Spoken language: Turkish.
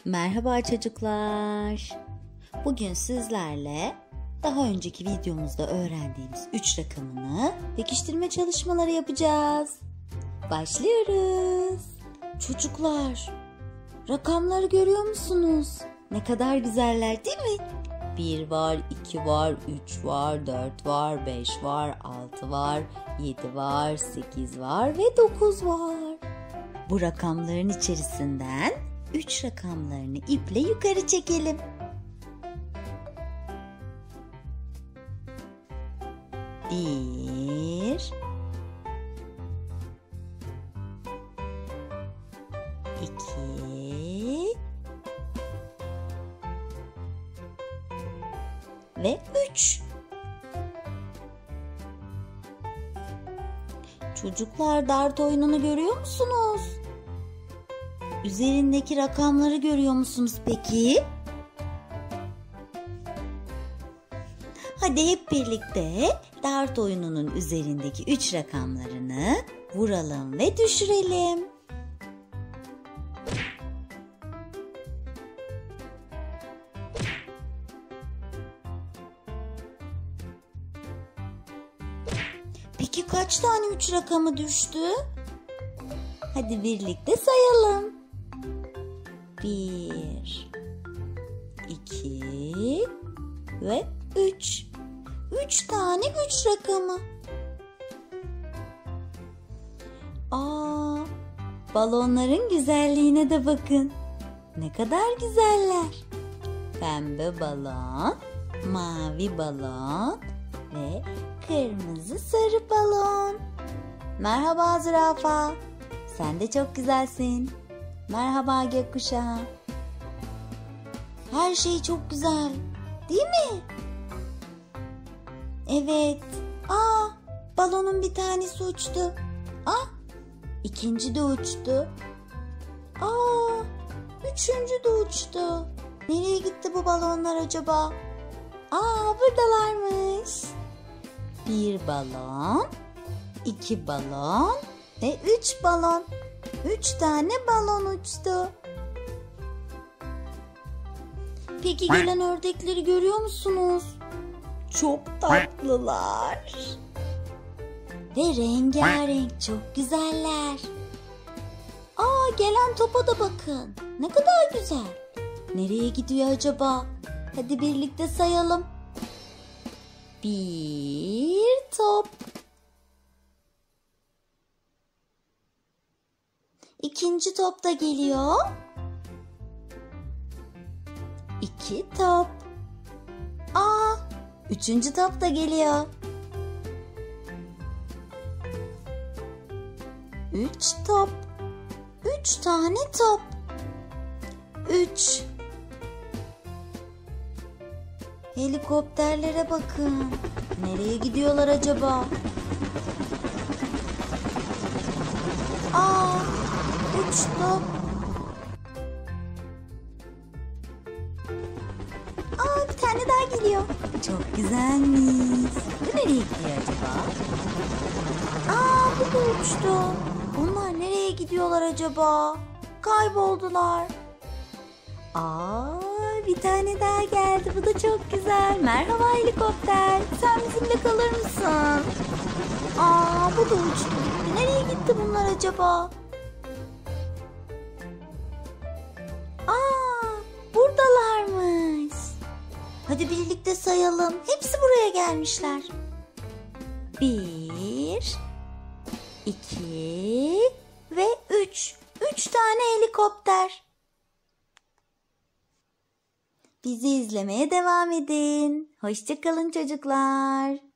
Merhaba çocuklar. Bugün sizlerle daha önceki videomuzda öğrendiğimiz 3 rakamını pekiştirme çalışmaları yapacağız. Başlıyoruz. Çocuklar, rakamları görüyor musunuz? Ne kadar güzeller değil mi? 1 var, 2 var, 3 var, 4 var, 5 var, 6 var, 7 var, 8 var ve 9 var. Bu rakamların içerisinden 3 rakamlarını iple yukarı çekelim. Bir, iki ve 3. Çocuklar, dart oyununu görüyor musunuz? Üzerindeki rakamları görüyor musunuz peki? Hadi hep birlikte dart oyununun üzerindeki 3 rakamlarını vuralım ve düşürelim. Peki kaç tane 3 rakamı düştü? Hadi birlikte sayalım. 1, 2 ve 3. 3 tane 3 rakamı. Balonların güzelliğine de bakın. Ne kadar güzeller. Pembe balon, mavi balon ve kırmızı sarı balon. Merhaba zürafa. Sen de çok güzelsin. Merhaba gökkuşağı. Her şey çok güzel, değil mi? Evet. Balonun bir tanesi uçtu. İkinci de uçtu. Üçüncü de uçtu. Nereye gitti bu balonlar acaba? Buradalarmış. 1 balon, 2 balon ve 3 balon. 3 tane balon uçtu. Peki gelen ördekleri görüyor musunuz? Çok tatlılar. Ve rengarenk, çok güzeller. Gelen topa da bakın. Ne kadar güzel. Nereye gidiyor acaba? Hadi birlikte sayalım. 1 top. İkinci top da geliyor. 2 top. Üçüncü top da geliyor. 3 top. 3 tane top. 3. Helikopterlere bakın. Nereye gidiyorlar acaba? 3 top. Bir tane daha geliyor. Çok güzelmiş. Bu nereye gidiyor acaba? Bu da uçtu. Onlar nereye gidiyorlar acaba? Kayboldular. Bir tane daha geldi. Bu da çok güzel. Merhaba helikopter. Sen bizimle kalır mısın? Bu da uçtu gitti. Nereye gitti bunlar acaba? Buradalarmış. Hadi birlikte sayalım. Hepsi buraya gelmişler. 1, 2 ve 3. 3 tane helikopter. Bizi izlemeye devam edin. Hoşça kalın çocuklar.